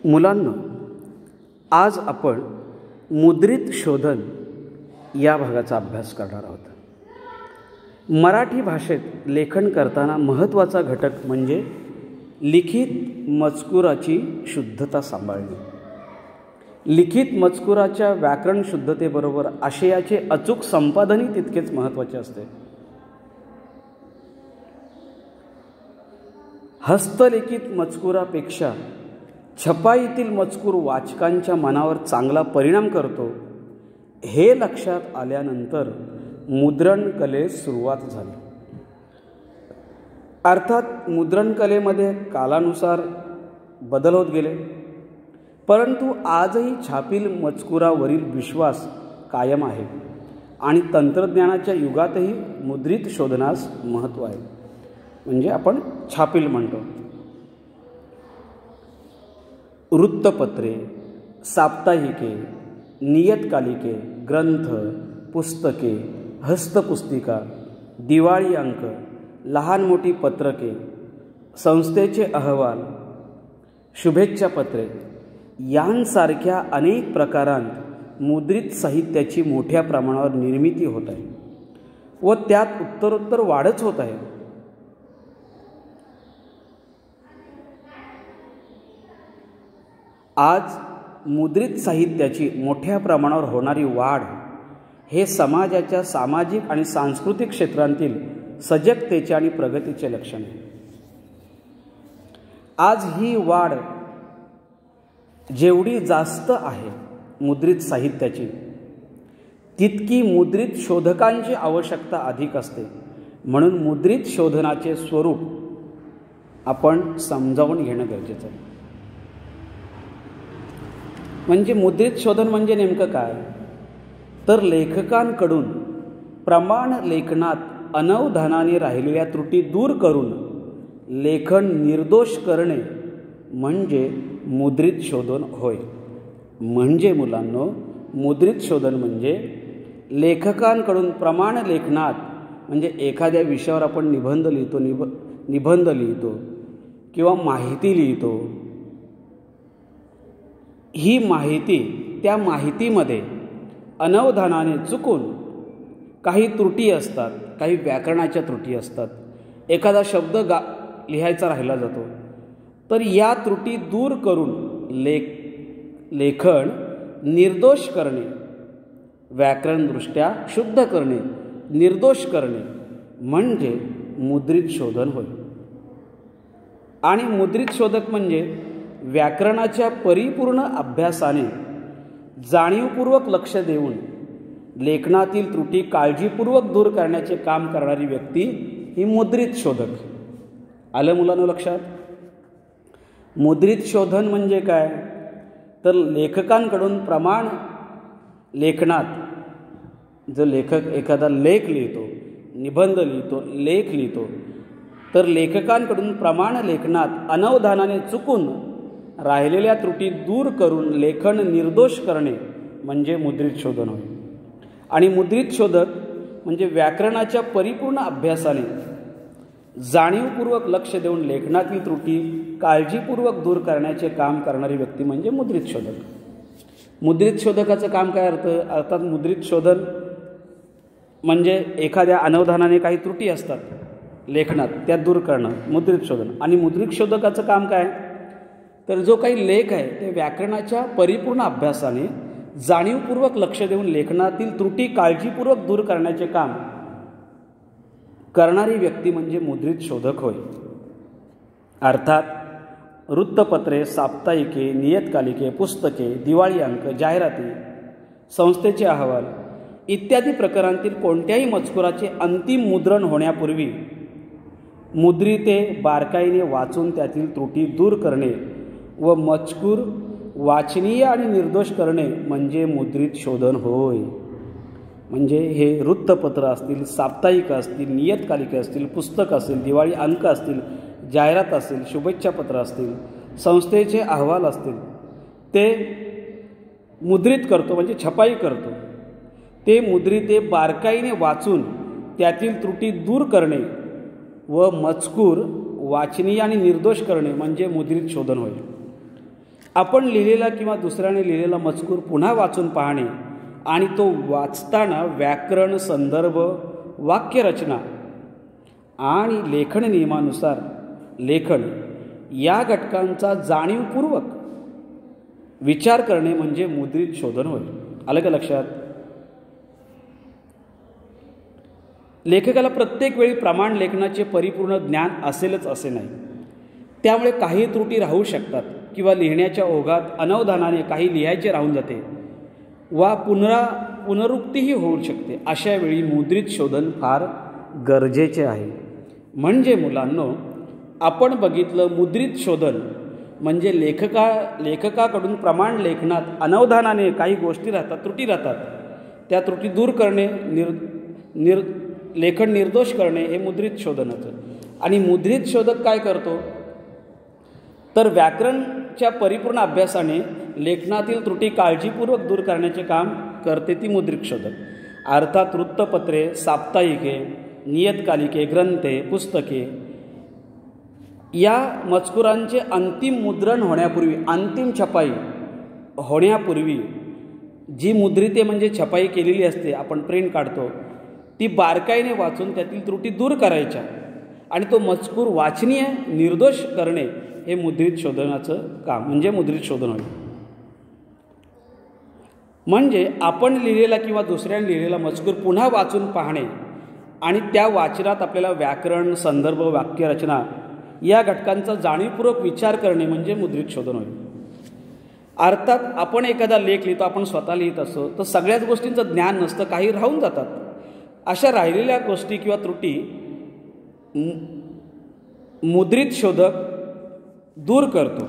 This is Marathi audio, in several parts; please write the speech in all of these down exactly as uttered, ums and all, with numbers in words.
मुलांना, आज आपण मुद्रित शोधन या भागाचा अभ्यास करणार आहोत। मराठी भाषेत लेखन करताना महत्त्वाचा घटक म्हणजे लिखित मजकुराची शुद्धता सांभाळणे। लिखित मजकुराच्या व्याकरण शुद्धतेबरोबर आशयाचे अचूक संपादनही तितकेच महत्त्वाचे असते। हस्तलिखित मजकुरापेक्षा छपाईतील मजकूर वाचकांच्या मनावर चांगला परिणाम करतो हे लक्षात आल्यानंतर मुद्रण कलेस सुरुवात झाली। अर्थात मुद्रण कलेमध्ये कालानुसार बदल होत गेले, परंतु आजही छापील मजकुरावरील विश्वास कायम आहे आणि तंत्रज्ञानाच्या युगातही मुद्रित शोधनास महत्त्व आहे। म्हणजे आपण छापील म्हणतो। वृत्तपत्रे, साप्ताहिके, नियतकालिके, ग्रंथ, पुस्तके, हस्तपुस्तिका, दिवाळी अंक, लहान मोठी पत्रके, संस्थेचे अहवाल, शुभेच्छा पत्रे यांसारख्या अनेक प्रकारांत मुद्रित साहित्याची मोठ्या प्रमाणावर निर्मिती होत आहे व त्यात उत्तरोत्तर वाढच होत आहे। आज मुद्रित साहित्याची मोठ्या प्रमाणावर होणारी वाढ हे समाजाच्या सामाजिक आणि सांस्कृतिक क्षेत्रांतील सजगतेचे आणि प्रगतीचे लक्षण आहे। आज ही वाढ जेवढी जास्त आहे मुद्रित साहित्याची, तितकी मुद्रित शोधकांची आवश्यकता अधिक असते। म्हणून मुद्रित शोधनाचे स्वरूप आपण समजावून घेणं गरजेचं आहे। म्हणजे मुद्रित शोधन म्हणजे नेमकं काय, तर लेखकांकडून प्रमाण लेखनात अनवधानाने राहिलेल्या त्रुटी दूर करून लेखन निर्दोष करणे म्हणजे मुद्रित शोधन होय। म्हणजे मुलांनो, मुद्रित शोधन म्हणजे लेखकांकडून प्रमाण लेखनात, म्हणजे एखाद्या विषयावर आपण निबंध लिहितो निब निबंध लिहितो किंवा माहिती लिहितो, ही माहिती त्या माहितीमध्ये अनवधानाने चुकून काही त्रुटी असतात, काही व्याकरणाच्या त्रुटी असतात, एखादा शब्द गा लिहायचा राहिला जातो, तर या त्रुटी दूर करून लेख लेखन निर्दोष करणे, व्याकरणदृष्ट्या शुद्ध करणे, निर्दोष करणे म्हणजे मुद्रित शोधन होय। आणि मुद्रित शोधक म्हणजे व्याकरणाच्या परिपूर्ण अभ्यासाने जाणीवपूर्वक लक्ष देऊन लेखनातील त्रुटी काळजीपूर्वक दूर करण्याचे काम करणारी व्यक्ती ही मुद्रित शोधक। आलं मुलांना लक्षात? मुद्रित शोधन म्हणजे काय, तर लेखकांकडून प्रमाण लेखनात जर लेखक एखादा लेख लिहितो, निबंध लिहितो, लेख लिहितो, तर लेखकांकडून प्रमाण लेखनात अनवधानाने चुकून राहिलेल्या त्रुटी दूर करून लेखन निर्दोष करणे म्हणजे मुद्रित शोधन होय। आणि मुद्रित शोधक म्हणजे व्याकरणाच्या परिपूर्ण अभ्यासाने जाणीवपूर्वक लक्ष देऊन लेखनातील त्रुटी काळजीपूर्वक दूर करण्याचे काम करणारी व्यक्ती म्हणजे मुद्रित शोधक। मुद्रित शोधकाचं काम काय अर्थ अर्थात मुद्रित शोधन म्हणजे एखाद्या अनवधानाने काही त्रुटी असतात लेखनात, त्या दूर करणं मुद्रित शोधन। आणि मुद्रित शोधकाचं काम काय, तर जो काही लेख आहे ते व्याकरणाच्या परिपूर्ण अभ्यासाने जाणीवपूर्वक लक्ष देऊन लेखनातील त्रुटी काळजीपूर्वक दूर करण्याचे काम करणारी व्यक्ती म्हणजे मुद्रित शोधक होय। अर्थात वृत्तपत्रे, साप्ताहिके, नियतकालिके, पुस्तके, दिवाळी अंक, जाहिराती, संस्थेचे अहवाल इत्यादी प्रकारांतील कोणत्याही मजकुराचे अंतिम मुद्रण होण्यापूर्वी मुद्रिते बारकाईने वाचून त्यातील त्रुटी दूर करणे व मजकूर वाचनीय आणि निर्दोष करणे म्हणजे मुद्रित शोधन होय। म्हणजे हे वृत्तपत्र असतील, साप्ताहिक असतील, नियतकालिके असतील, पुस्तक असतील, दिवाळी अंक असतील, जाहिरात असतील, शुभेच्छा पत्र असतील, संस्थेचे अहवाल असतील, ते मुद्रित करतो म्हणजे छपाई करतो। ते मुद्रिते बारकाईने वाचून त्यातील त्रुटी दूर करणे व मजकूर वाचनीय आणि निर्दोष करणे म्हणजे मुद्रित शोधन होय। आपण लिहिलेला किंवा दुसऱ्याने लिहिलेला मजकूर पुन्हा वाचून पाहणे आणि तो वाचताना व्याकरण, संदर्भ, वाक्यरचना आणि लेखन नियमानुसार लेखन या घटकांचा जाणीवपूर्वक विचार करणे म्हणजे मुद्रित शोधन होय. आलं का लक्षात? लेखकाला प्रत्येक वेळी प्रमाण लेखनाचे परिपूर्ण ज्ञान असेलच असे नाही. त्यामुळे काही त्रुटी राहू शकतात किंवा लिहिण्याच्या ओघात अनवधानाने काही लिहायचे राहून जाते वा पुनरा पुनरुक्तीही होऊ शकते. अशा वेळी मुद्रित शोधन फार गरजेचे आहे. म्हणजे मुलांनो, आपण बघितलं मुद्रित शोधन म्हणजे लेखका लेखकाकडून प्रमाण लेखनात अनवधानाने काही गोष्टी राहतात, त्रुटी राहतात, त्या त्रुटी दूर करणे, निर निर लेखन निर्दोष करणे हे मुद्रित शोधनाचं. आणि मुद्रित शोधक काय करतो तर व्याकरणच्या परिपूर्ण अभ्यासाने लेखनातील त्रुटी काळजीपूर्वक दूर करण्याचे काम करते ती मुद्रित शोधक. अर्थात वृत्तपत्रे, साप्ताहिके, नियतकालिके, ग्रंथे, पुस्तके या मजकुरांचे अंतिम मुद्रण होण्यापूर्वी, अंतिम छपाई होण्यापूर्वी जी मुद्रिते म्हणजे छपाई केलेली असते, आपण प्रिंट काढतो, ती बारकाईने वाचून त्यातील त्रुटी दूर करायच्या आणि तो मजकूर वाचनीय निर्दोष करणे हे मुद्रित शोधनाचं काम म्हणजे मुद्रित शोधन होईल. म्हणजे आपण लिहिलेला किंवा दुसऱ्याने लिहिलेला मजकूर पुन्हा वाचून पाहणे आणि त्या वाचनात आपल्याला व्याकरण, संदर्भ, वाक्यरचना या घटकांचा जाणीवपूर्वक विचार करणे म्हणजे मुद्रित शोधन होईल. अर्थात आपण एखादा लेख लिहितो, आपण स्वतः लिहित असतो तर सगळ्याच गोष्टींचं ज्ञान नसतं, काही राहून जातात. अशा राहिलेल्या गोष्टी किंवा त्रुटी मुद्रित शोधक दूर करतो.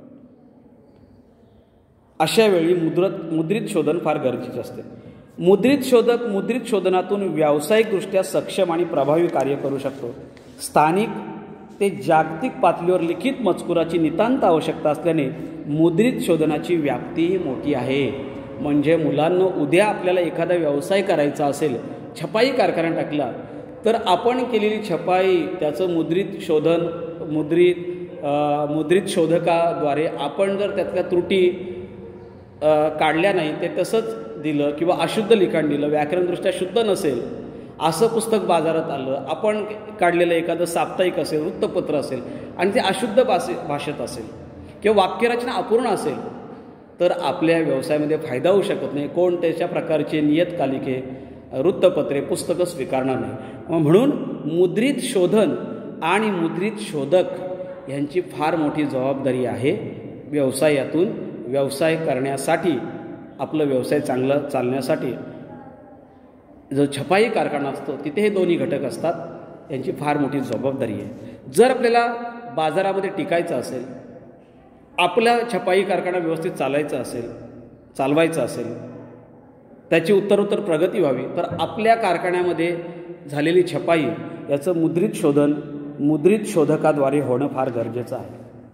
अशा वेळी मुद्रत मुद्रित शोधन फार गरजेचे असते. मुद्रित शोधक मुद्रित शोधनातून व्यावसायिकदृष्ट्या सक्षम आणि प्रभावी कार्य करू शकतो. स्थानिक ते जागतिक पातळीवर लिखित मजकुराची नितांत आवश्यकता असल्याने मुद्रित शोधनाची व्याप्ती मोठी आहे. म्हणजे मुलांनो, उद्या आपल्याला एखादा व्यवसाय करायचा असेल, छपाई कारखाना टाकला तर आपण केलेली छपाई त्याचं मुद्रित शोधन मुद्रित मुद्रित शोधकाद्वारे आपण जर त्यातल्या त्रुटी काढल्या नाही, ते तसंच दिलं किंवा अशुद्ध लिखाण दिलं, व्याकरणदृष्ट्या शुद्ध नसेल असं पुस्तक बाजारात आलं, आपण काढलेलं एखादं साप्ताहिक असेल, वृत्तपत्र असेल आणि ते अशुद्ध भाषे भाषेत असेल किंवा वाक्यरचना अपूर्ण असेल तर आपल्या व्यवसायामध्ये फायदा होऊ शकत नाही. कोण त्याच्या प्रकारचे नियतकालिके, वृत्तपत्रे, पुस्तकं स्वीकारणार नाही. म्हणून मुद्रित शोधन आणि मुद्रित शोधक यांची फार मोठी जबाबदारी आहे. व्यवसायातून व्यवसाय करण्यासाठी, आपलं व्यवसाय चांगला चालण्यासाठी जो छपाई कारखाना असतो तिथे हे दोन्ही घटक असतात, यांची फार मोठी जबाबदारी आहे. जर आपल्याला बाजारामध्ये टिकायचं असेल, आपला छपाई कारखाना व्यवस्थित चालायचा असेल चालवायचा असेल त्याची उत्तरोत्तर प्रगती व्हावी तर आपल्या कारखान्यामध्ये झालेली छपाई याचं मुद्रित शोधन मुद्रित शोधकाद्वारे होणं फार गरजेचं आहे.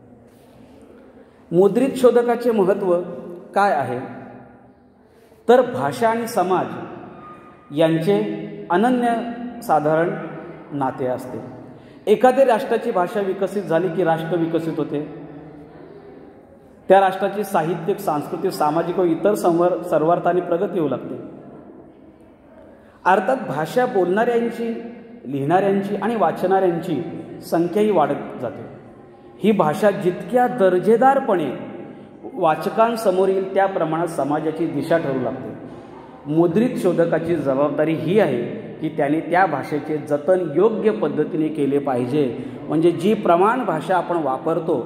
मुद्रित शोधकाचे महत्त्व काय आहे तर भाषा आणि समाज यांचे अनन्यसाधारण नाते असते. एखाद्या राष्ट्राची भाषा विकसित झाली की राष्ट्र विकसित होते. त्या राष्ट्राची साहित्यिक, सांस्कृतिक, सामाजिक व इतर संवर सर्वार्थाने प्रगती होऊ लागते. अर्थात भाषा बोलणाऱ्यांची, लिहिणाऱ्यांची आणि वाचणाऱ्यांची संख्याही वाढत जाते. ही भाषा जितक्या दर्जेदारपणे वाचकांसमोर येईल त्या प्रमाणात समाजाची दिशा ठरू लागते. मुद्रित शोधकाची जबाबदारी ही आहे की त्याने त्या भाषेचे जतन योग्य पद्धतीने केले पाहिजे. म्हणजे जी प्रमाण भाषा आपण वापरतो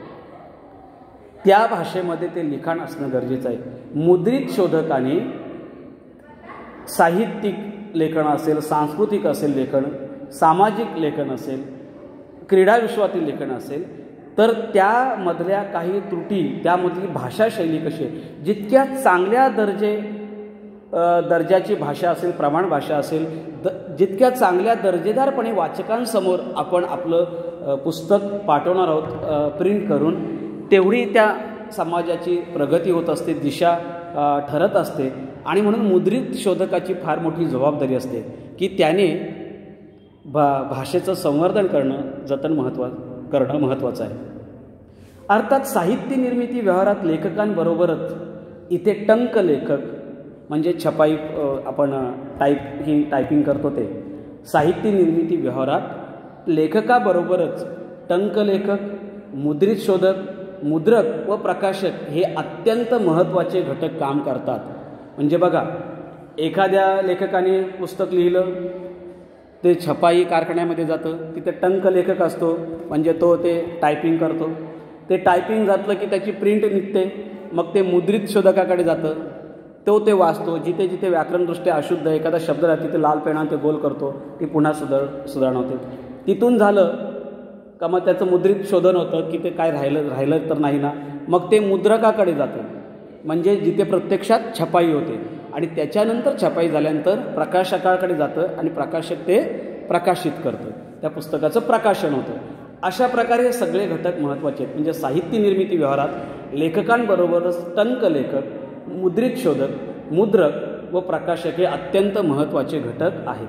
त्या भाषेमध्ये ते लिखाण असणं गरजेचं आहे. मुद्रित शोधकाने साहित्यिक लेखन असेल, सांस्कृतिक असेल लेखन, सामाजिक लेखन असेल, क्रीडा विश्वातील लेखन असेल तर त्यामधल्या काही त्रुटी, त्यामधली भाषाशैली कशी आहे, जितक्या चांगल्या दर्जे दर्जाची भाषा असेल, प्रमाण भाषा असेल, द जितक्या चांगल्या दर्जेदारपणे वाचकांसमोर आपण आपलं पुस्तक पाठवणार आहोत प्रिंट करून, तेवढी त्या समाजाची प्रगती होत असते, दिशा ठरत असते. आणि म्हणून मुद्रित शोधकाची फार मोठी जबाबदारी असते की त्याने भा भाषेचं संवर्धन करणं, जतन महत्त्व करणं महत्त्वाचं आहे. अर्थात साहित्य निर्मिती व्यवहारात लेखकांबरोबरच इथे टंक लेखक म्हणजे छपाई आपण टाईप ही टायपिंग करतो ते साहित्य निर्मिती व्यवहारात लेखकाबरोबरच टंक लेखक, मुद्रित शोधक, मुद्रक व प्रकाशक हे अत्यंत महत्त्वाचे घटक काम करतात. म्हणजे बघा, एखाद्या लेखकाने पुस्तक लिहिलं, ते छपाई कारखान्यामध्ये जातं, तिथे टंक लेखक असतो म्हणजे तो ते टायपिंग करतो. ते टायपिंग घातलं की त्याची प्रिंट निघते, मग ते मुद्रित शोधकाकडे जातं, तो ते वाचतो. जिथे जिथे व्याकरणदृष्ट्या अशुद्ध एखादा शब्द राहतो तिथे लाल पेनाने ते गोल करतो, ती पुन्हा सुधार सुधारणा होते. तिथून झालं का मग त्याचं मुद्रित शोधन होतं की ते काय राहिलं राहिलं तर नाही ना, मग ते मुद्रकाकडे जातं म्हणजे जिथे प्रत्यक्षात छपाई होते. आणि त्याच्यानंतर छपाई झाल्यानंतर प्रकाशकाकडे जातं आणि प्रकाशक ते प्रकाशित करतं, त्या पुस्तकाचं प्रकाशन होतं. अशा प्रकारे हे सगळे घटक महत्त्वाचे आहेत. म्हणजे साहित्य निर्मिती व्यवहारात लेखकांबरोबरच टंक लेखक, मुद्रित शोधक, मुद्रक व प्रकाशक हे अत्यंत महत्त्वाचे घटक आहेत.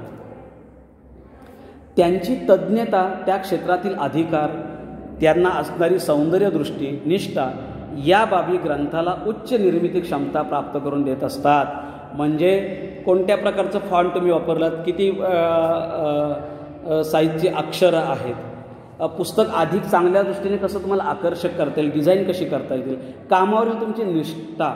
त्यांची तज्ज्ञता, त्या क्षेत्रातील अधिकार, त्यांना असणारी सौंदर्यदृष्टी, निष्ठा या बाबी ग्रंथाला उच्च निर्मिती क्षमता प्राप्त करून देत असतात. म्हणजे कोणत्या प्रकारचं फॉन्ट तुम्ही वापरलात, किती साईजचे अक्षरं आहेत, पुस्तक अधिक चांगल्या दृष्टीने कसं तुम्हाला आकर्षक करता येईल, डिझाईन कशी करता येईल, कामावरील तुमची निष्ठा,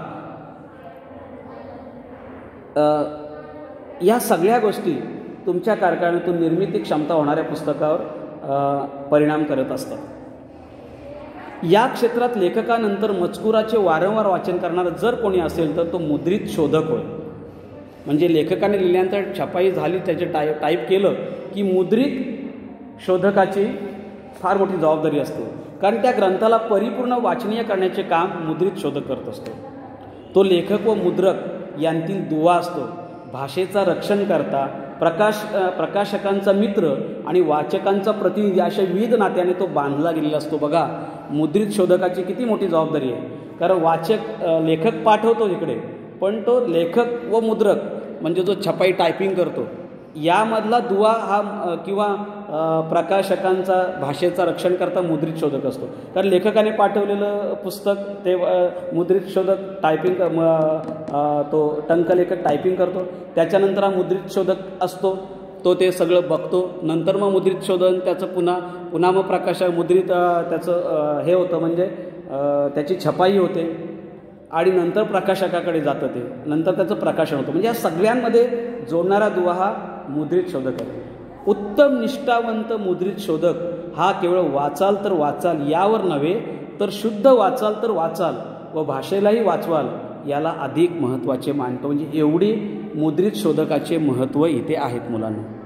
या सगळ्या गोष्टी तुमच्या कारखान्यातून निर्मिती क्षमता होणाऱ्या पुस्तकावर परिणाम करत असतात. या क्षेत्रात लेखकानंतर मजकुराचे वारंवार वाचन करणारा जर कोणी असेल तर तो मुद्रित शोधक होय. म्हणजे लेखकाने लिहिल्यानंतर छपाई झाली, त्याचे टाय टाईप केलं की मुद्रित शोधकाची फार मोठी जबाबदारी असते, कारण त्या ग्रंथाला परिपूर्ण वाचनीय करण्याचे काम मुद्रित शोधक करत असतो. तो लेखक व मुद्रक यांतील दुवा असतो. भाषेचा रक्षण करता, प्रकाश प्रकाशकांचा मित्र आणि वाचकांचा प्रतिनिधी अशा विविध नात्याने तो बांधला गेलेला असतो. बघा, मुद्रित शोधकाची किती मोठी जबाबदारी आहे, कारण वाचक लेखक पाठवतो इकडे, पण तो लेखक व मुद्रक म्हणजे जो छपाई टायपिंग करतो यामधला दुवा हा किंवा प्रकाशकांचा भाषेचा रक्षण करता मुद्रित शोधक असतो. कारण लेखकाने पाठवलेलं पुस्तक ते मुद्रित शोधक टायपिंग तो टंक लेखक टायपिंग करतो, त्याच्यानंतर हा मुद्रित शोधक असतो, तो ते सगळं बघतो, नंतर मग मुद्रित शोधन त्याचं पुन्हा पुन्हा मग प्रकाशक मुद्रित त्याचं हे होतं म्हणजे त्याची छपाई होते आणि नंतर प्रकाशकाकडे जातं, ते नंतर त्याचं प्रकाशन होतं. म्हणजे या सगळ्यांमध्ये जोडणारा दुवा हा मुद्रित शोधक आहे. उत्तम निष्ठावंत मुद्रित शोधक हा केवळ वाचाल तर वाचाल यावर नव्हे, तर शुद्ध वाचाल तर वाचाल व भाषेलाही वाचवाल याला अधिक महत्त्वाचे मानतो. म्हणजे एवढी मुद्रित शोधकाचे महत्त्व इथे आहेत मुलांना.